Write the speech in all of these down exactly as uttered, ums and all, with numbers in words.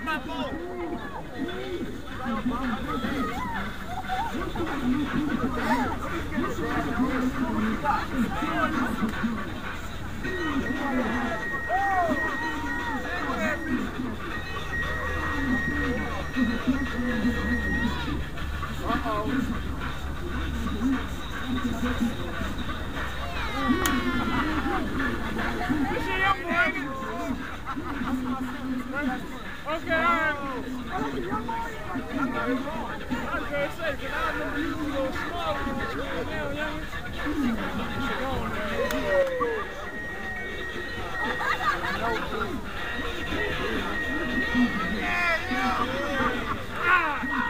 Okay, all right. I like the young boy. I'm not as long. I was going to say, because I remember you was a little smaller when you were down, young. You should go on there. Yeah, yeah. Ah!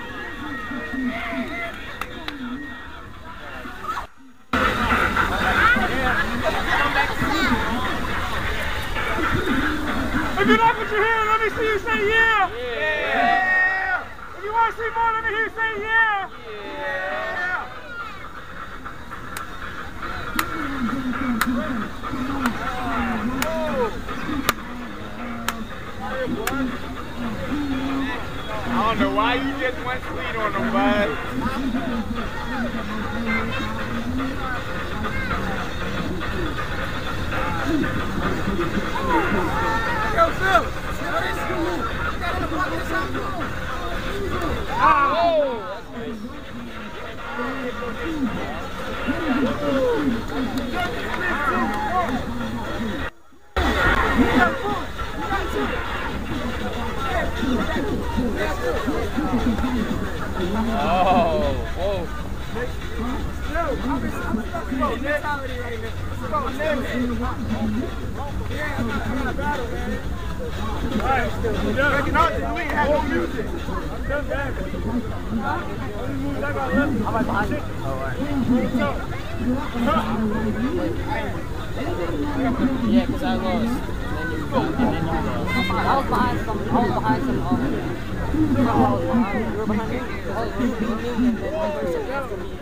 If you like what you hear, let me see you say yeah. Yeah. If you want to see more, let me hear you say yeah. Yeah. I don't know why you just went sweet on them, bud. Yo, Phil, oh! Oh, whoa. Alright, out we had no music. I'm done that. Only moves I got left. I'm right behind it. Alright. Yeah, because I lost. And then you got, and then you lost. I was behind some, I was behind some, um, I was behind, you were behind me? I was behind me, and then one person after me.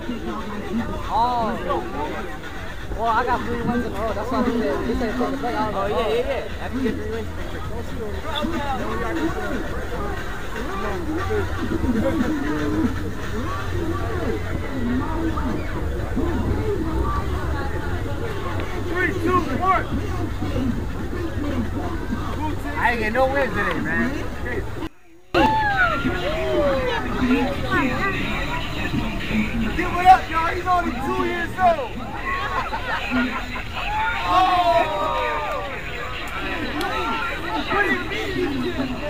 Oh. Well, I got three wins in a row. That's why they said, they said from the play. I was like, oh, yeah, yeah, yeah. After you get three wins, Three, two, one. I ain't get no wins today, man. Give it up, y'all. He's only two years old. Oh! What do you mean you did,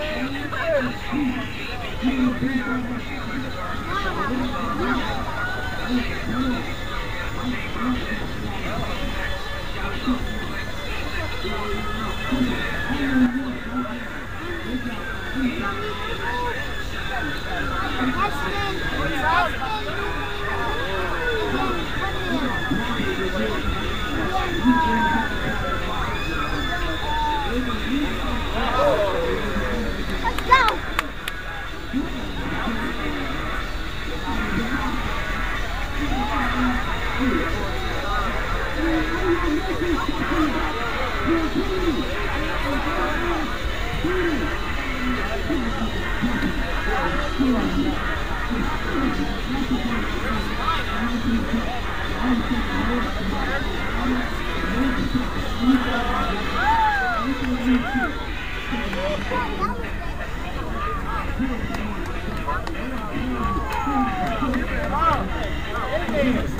Hey!